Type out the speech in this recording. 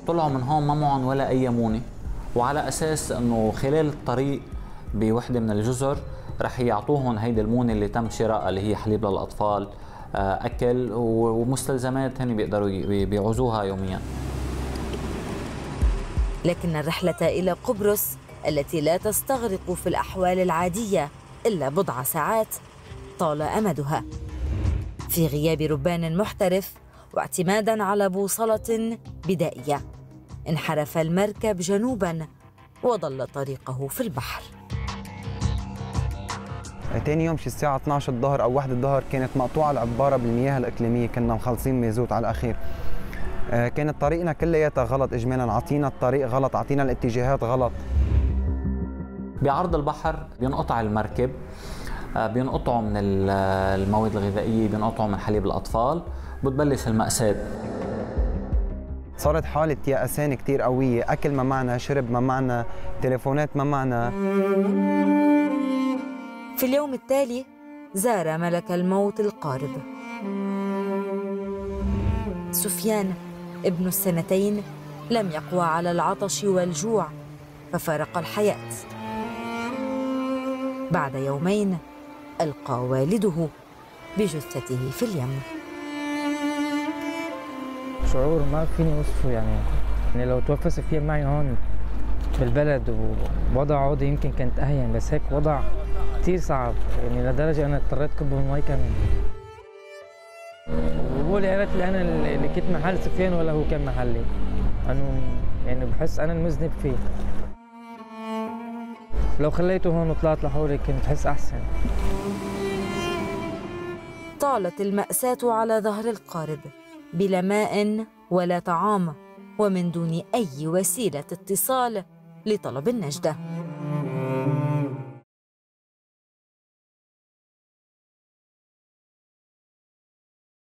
طلعوا من هون ما معهم ولا أي مونة، وعلى أساس أنه خلال الطريق بوحدة من الجزر رح يعطوهم هيدي المونة اللي تم شرائها اللي هي حليب للأطفال، أكل ومستلزمات هن بيقدروا بيعوزوها يوميا. لكن الرحلة إلى قبرص التي لا تستغرق في الأحوال العادية إلا بضع ساعات طال أمدها. في غياب ربان محترف واعتمادا على بوصلة بدائية انحرف المركب جنوبا وضل طريقه في البحر. تاني يوم شي الساعة 12 الظهر أو 1 الظهر كانت مقطوعة العبارة بالمياه الإقليمية، كنا مخلصين مازوت على الأخير. كانت طريقنا كلياتها غلط إجمالا، عطينا الطريق غلط، عطينا الاتجاهات غلط. بعرض البحر بينقطع المركب، بينقطعوا من المواد الغذائية، بينقطعوا من حليب الأطفال، بتبلش المأساة. صارت حالة يأسان كتير قوية، أكل ما معنا، شرب ما معنا، تليفونات ما معنا. في اليوم التالي زار ملك الموت القارب. سفيان ابن السنتين لم يقوى على العطش والجوع ففارق الحياة. بعد يومين ألقى والده بجثته في اليم. شعور ما فيني وصفه، يعني لو توفى سفيان معي هون بالبلد ووضع عودي يمكن كانت أهين، بس هيك وضع كثير صعب، يعني لدرجة أنا اضطريت كبه المي كمان. وبقول يا ريت أنا اللي كنت محل سفيان ولا هو كان محلي، أنه يعني بحس أنا المذنب فيه. لو خليته هون وطلعت لحولي كنت بحس أحسن. طالت المأساة على ظهر القارب بلا ماء ولا طعام ومن دون أي وسيلة اتصال لطلب النجدة.